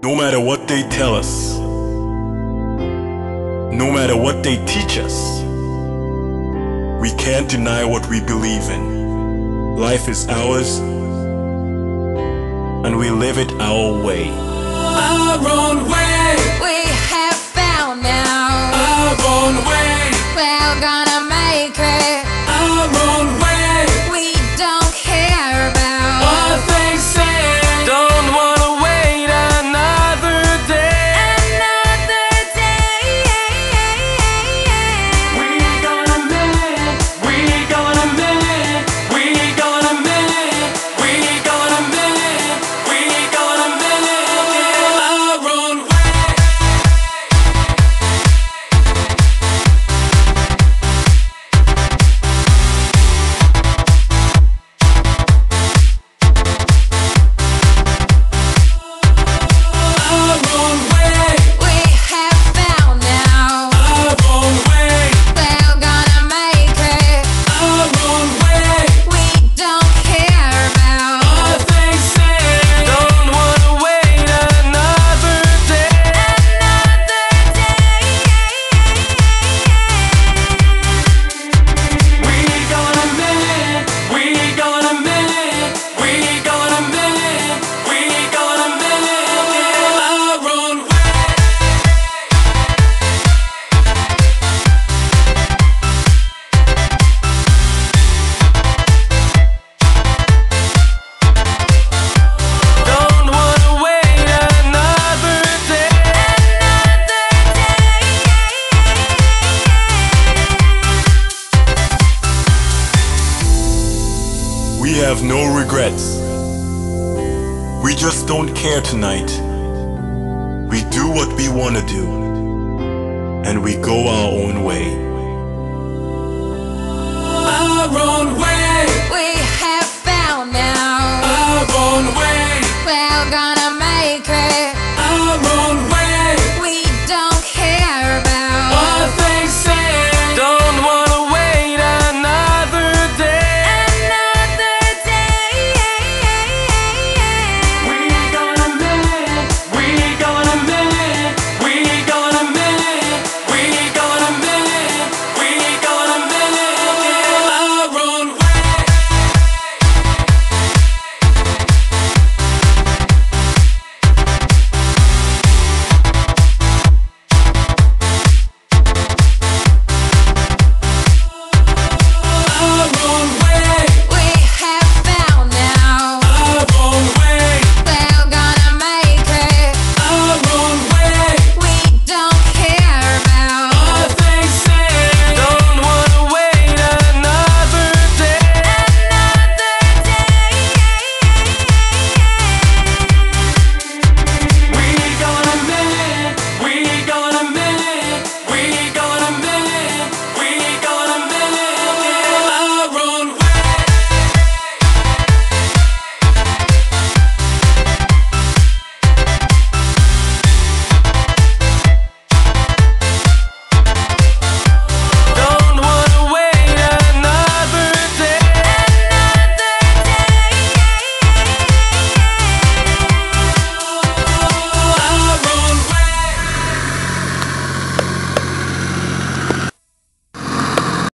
No matter what they tell us, no matter what they teach us, we can't deny what we believe in. Life is ours, and we live it our way. Our own way. We have found now. Our own way. We're gonna make it. Our own way. We don't care about What they say. Don't wanna wait another day. another day. We gonna make it. We gonna make it. We gonna make it. We gonna make it. We gonna make it. Our own way. Our own way. We have found now. Our own way. We're gonna make it. Our own way. We don't care about What they say. Don't wanna wait another day. another day. We gonna make it. We gonna make it. We gonna make it. We gonna make it. Our own way. Don't wanna wait another day. We have no regrets. We just don't care tonight. We do what we want to do, and we go our own way. Our own way. We